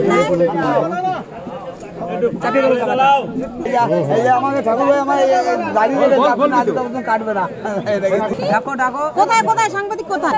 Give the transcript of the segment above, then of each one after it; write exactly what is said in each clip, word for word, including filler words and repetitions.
আমাকে ঠাকুর ভাই আমার দাঁড়িয়ে কাটবে না। ডাকো ডাকো কোথায় কোথায় সাংবাদিক কোথায়?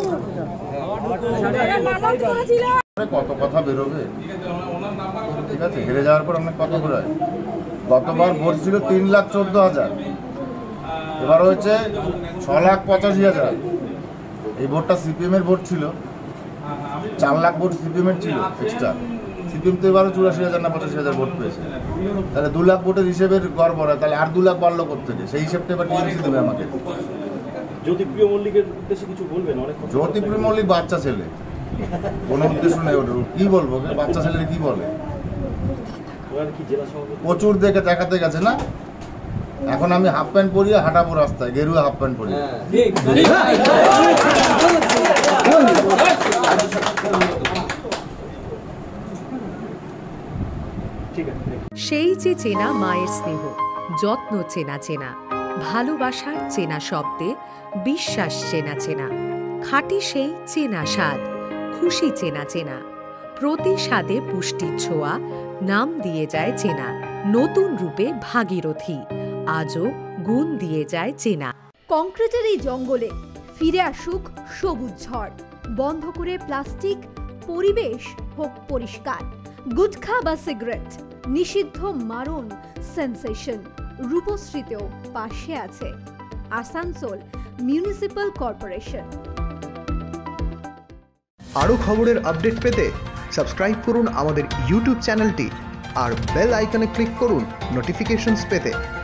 কত কথা বেরোবে, ঠিক আছে, হেরে যাওয়ার পর অনেক কথা বেরোয়। গতবার ভোট ছিল তিন লাখ চোদ্দ হাজার, এবার হয়েছে ছ লাখ পঁচাশি হাজার। এই ভোটটা সিপিএম এর ভোট ছিল, চার লাখ ভোট সিপিএম এর ছিল এক্সট্রা। সিপিএম তো এবারও চুরাশি হাজার না পঁচাশি হাজার ভোট পেয়েছে, তাহলে দু লাখ ভোটের হিসেবের গড় বড়, তাহলে আর দু লাখ বাড়লো কোথেকে? সেই হিসেবটা এবার টিএমসি দেবে আমাকে। জ্যোতিপ্রিয় মল্লিকের উদ্দেশ্যে কিছু বলবেন? অনেক জ্যোতিপ্রিয় মল্লিক বাচ্চা ছেলে, কোনো উদ্দেশ্য নেই ওটার। কি বলবো, বাচ্চা ছেলে কি বলে? প্রচুর দেখে দেখাতে গেছে না, এখন আমি হাফ প্যান্ট পরিয়ে হাঁটাবো রাস্তায়, গেরুয়া হাফ প্যান্ট পরিয়ে। সেই যে চেনা মায়ের স্নেহ, যত্ন চেনা চেনা, ভালোবাসার চেনা শব্দে বিশ্বাস চেনা চেনা, খাঁটি সেই চেনা স্বাদ, খুশি চেনা চেনা, প্রতি স্বাদে পুষ্টির ছোঁয়া, নাম দিয়ে যায় চেনা, নতুন রূপে ভাগীরথী, আজও গুণ দিয়ে যায় চেনা। কংক্রিটের এই জঙ্গলে ফিরে আসুক সবুজ ঝড়, বন্ধ করে প্লাস্টিক, পরিবেশ হোক পরিষ্কার। গুটখা বা সিগারেট নিষিদ্ধ, মারণ সেন্সেশন। রূপশ্রীতেও পাশে আছে আসানসোল মিউনিসিপাল কর্পোরেশন। আরও খবরের আপডেট পেতে সাবস্ক্রাইব করুন আমাদের ইউটিউব চ্যানেলটি আর বেল আইকনে ক্লিক করুন নোটিফিকেশনস পেতে।